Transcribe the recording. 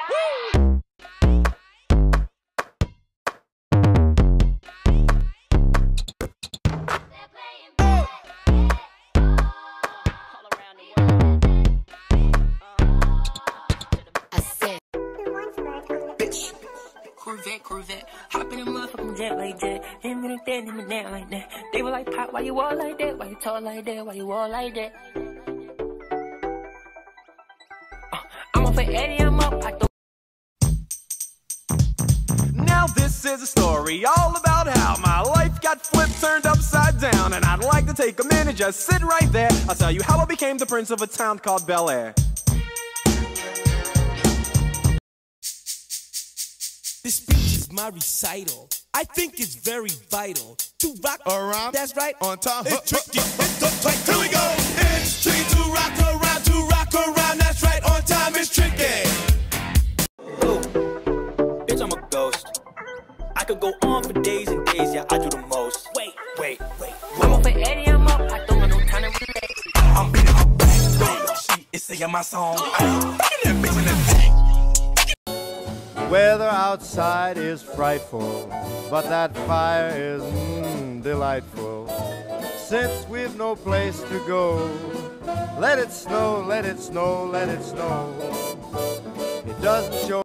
Corvette, hop in a motherfucking jet like that. Him and that, him and that like that. They were like, Pop, why you all like that? Why you talk like that? Why you all like that? I'm up for Eddie, I'm up. Now this is a story all about how my life got flipped, turned upside down. And I'd like to take a minute, just sit right there. I'll tell you how I became the prince of a town called Bel Air. This speech is my recital. I think it's very vital to rock around. That's right, on time. It's tricky. It's the tight. Here we go. It's tricky to rock around. To rock around. That's right, on time. It's tricky. Ooh, bitch, I'm a ghost. I could go on for days and days. Yeah, I do the most. Wait. I'm up for Eddie, I'm up. I don't got no time to relax. I'm beating her back. She is singing my song. That bitch in the back. Weather outside is frightful, but that fire is delightful. Since we've no place to go, let it snow, let it snow, let it snow. It doesn't show